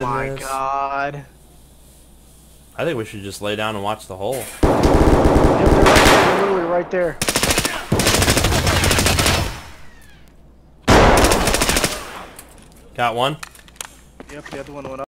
my this. god. I think we should just lay down and watch the hole. Yep, they're right there. They're literally right there. Got one. Yep, the other one went up.